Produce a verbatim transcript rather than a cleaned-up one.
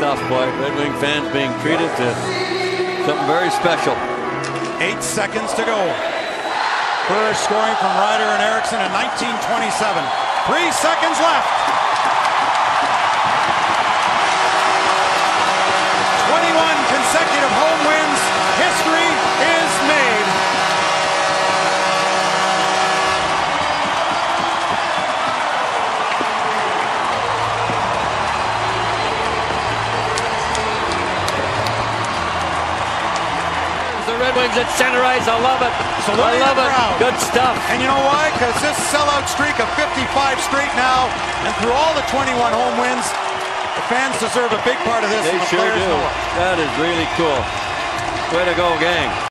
stuff, boy. Red Wing fans being treated to something very special. Eight seconds to go. First scoring from Ryder and Eriksson in nineteen twenty-seven. Three seconds left. twenty-one consecutive home wins. History is made. The Red Wings at center ice. I love it. So I love it. Crowd. Good stuff. And you know why? Because this sellout streak of fifty-five straight now, and through all the twenty-one home wins, the fans deserve a big part of this. They and the sure players do. know it. That is really cool. Way to go, gang.